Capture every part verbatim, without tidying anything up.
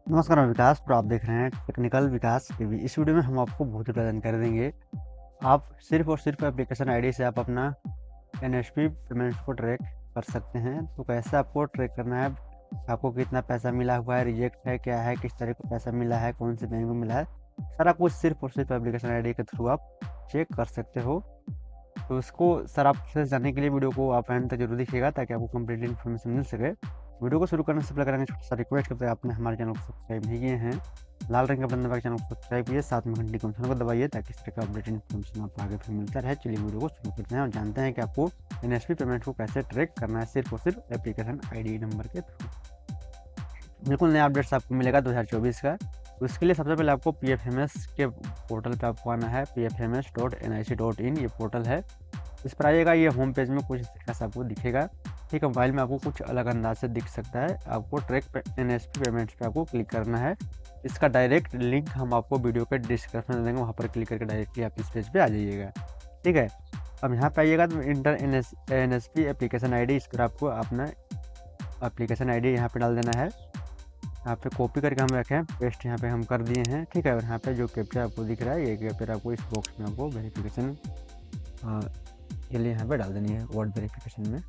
नमस्कार, मैं विकास और आप देख रहे हैं टेक्निकल विकास टीवी। इस वीडियो में हम आपको बहुत ही प्रदान कर देंगे। आप सिर्फ और सिर्फ एप्लीकेशन आईडी से आप अपना एनएसपी पेमेंट्स को ट्रैक कर सकते हैं। तो कैसे आपको ट्रैक करना है, आपको कितना पैसा मिला हुआ है, रिजेक्ट है, क्या है, किस तरह का पैसा मिला है, कौन से बैंक में मिला है, सारा कुछ सिर्फ और सिर्फ एप्लीकेशन आईडी के थ्रू आप चेक कर सकते हो। तो उसको सर आप से जानने के लिए वीडियो को आप एंड तक जरूर देखिएगा ताकि आपको कंप्लीट इन्फॉर्मेशन मिल सके। वीडियो को शुरू करने से पहले करेंगे छोटा सा रिक्वेस्ट करते हैं, आपने हमारे चैनल को सब्सक्राइब नहीं किए हैं, लाल रंग का बटन दबा के चैनल को सब्सक्राइब कीजिए, साथ में घंटी के निशान को दबाइए ताकि इस तरह का अपडेट इन्फॉर्मेशन आपको आगे फिर मिलता रहे। चलिए वीडियो को शुरू करते हैं और जानते हैं कि आपको एनएसपी पेमेंट को कैसे ट्रैक करना है सिर्फ और सिर्फ एप्लीकेशन आईडी नंबर के थ्रू। बिल्कुल नया अपडेट्स आपको मिलेगा दो हज़ार चौबीस का। तो इसके लिए सबसे पहले आपको पी एफ एम एस के पोर्टल पे आपको आना है। P F M S dot N I C dot in ये पोर्टल है। इस पर आइएगा, ये होम पेज में कुछ इस तरह से आपको दिखेगा। ठीक है, मोबाइल में आपको कुछ अलग अंदाज से दिख सकता है। आपको track N S P payments पे आपको क्लिक करना है। इसका डायरेक्ट लिंक हम आपको वीडियो के डिस्क्रिप्शन में देंगे, वहाँ पर क्लिक करके डायरेक्टली आप इस पेज पे आ जाइएगा। ठीक है, अब यहाँ पे आइएगा तो enter N S N S P application I D, इस पर आपको अपना एप्लीकेशन आई डी यहाँ पे डाल देना है। यहाँ पे कॉपी करके हम रखें, पेस्ट यहाँ पे हम कर दिए हैं। ठीक है, और यहाँ पे जो कैप्चा आपको दिख रहा है ये कैप्चा आपको इस बॉक्स में आपको वेरिफिकेशन के लिए यहाँ पे डाल देनी है। वर्ड वेरिफिकेशन में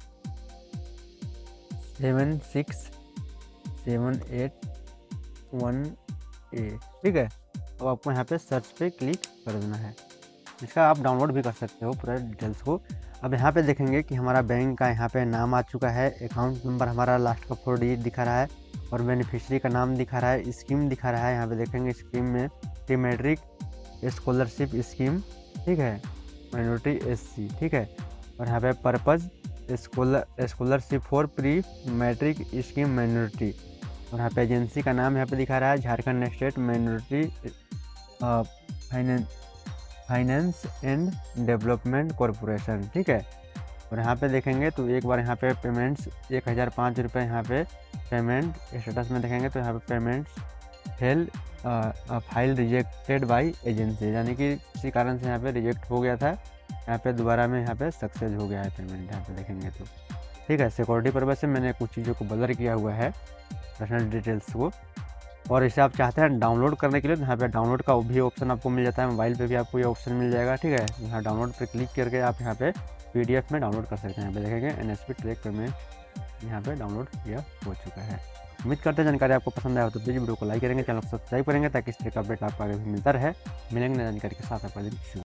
seven six seven eight one A. ठीक है, अब आपको यहाँ पे सर्च पे क्लिक कर देना है। इसका आप डाउनलोड भी कर सकते हो पूरा डिटेल्स को। अब यहाँ पे देखेंगे कि हमारा बैंक का यहाँ पे नाम आ चुका है, अकाउंट नंबर हमारा लास्ट का फोर डिजिट दिखा रहा है और बेनिफिशियरी का नाम दिखा रहा है, स्कीम दिखा रहा है। यहाँ पे देखेंगे स्कीम में प्री मैट्रिक स्कॉलरशिप स्कीम, ठीक है, माइनॉरिटी एससी। ठीक है, और यहाँ पे purpose scholar scholarship for pre matric scheme minority, और यहाँ पे एजेंसी का नाम यहाँ पे दिखा रहा है Jharkhand state minority finance finance and development corporation. ठीक है, और यहाँ पे देखेंगे तो एक बार यहाँ पे पेमेंट्स एक हज़ार पाँच रुपये यहाँ पे पेमेंट स्टेटस में देखेंगे तो यहाँ पे payments fail file rejected by agency, यानी कि किसी कारण से यहाँ पे रिजेक्ट हो गया था, यहाँ पे दोबारा में यहाँ पे सक्सेस हो गया है पेमेंट। यहाँ पे देखेंगे तो ठीक है, सिक्योरिटी पर्पज से मैंने कुछ चीज़ों को ब्लर किया हुआ है, पर्सनल डिटेल्स को। और इसे आप चाहते हैं डाउनलोड करने के लिए तो यहाँ पे डाउनलोड का भी ऑप्शन आपको मिल जाता है, मोबाइल पे भी आपको ये ऑप्शन मिल जाएगा। ठीक है, यहाँ डाउनलोड पे क्लिक करके आप यहाँ पे पीडीएफ में डाउनलोड कर सकते हैं। यहाँ पे देखेंगे एनएसपी ट्रैक पेमेंट यहाँ पे डाउनलोड किया हो चुका है। उम्मीद करते हैं जानकारी आपको पसंद आया हो तो प्लीज़ वीडियो को लाइक करेंगे, चैनल को सब्सक्राइब करेंगे ताकि इस तरह का अपडेट आपको आगे भी मिलता रहे। मिलेंगे नई जानकारी के साथ, आपका दिन शुभ।